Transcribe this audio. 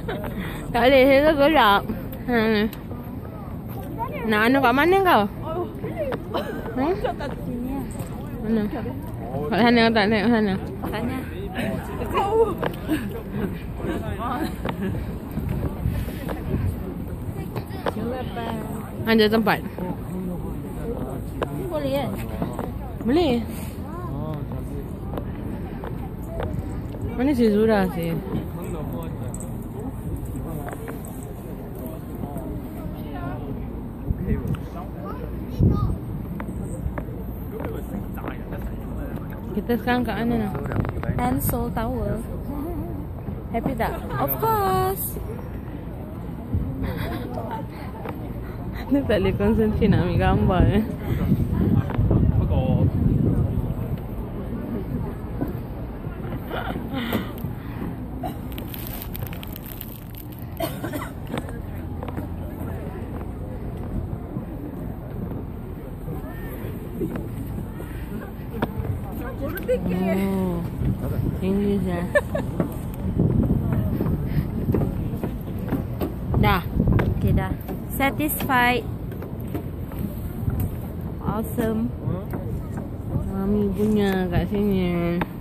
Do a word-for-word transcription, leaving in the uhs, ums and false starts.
Tak boleh, saya gelap. Ha. Nak anu kat mana kau? Ha? Mana? Kat sana tak naik kat sana? Sana. Ada tempat? Boleh kan? Boleh. Mana si Zura sih? Kita sekarang kat mana nak? Hansol Tower. Happy tak? Of course. Dia tak boleh konsentrasi nak ambil gambar eh. Oh, English ya. Dah. Okay dah. Satisfied. Awesome. Mami punya kat sini.